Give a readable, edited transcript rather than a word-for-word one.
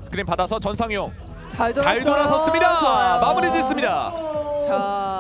스크린 받아서 전상용 잘 잘 돌아섰습니다. 좋아요. 마무리 짓습니다. 자.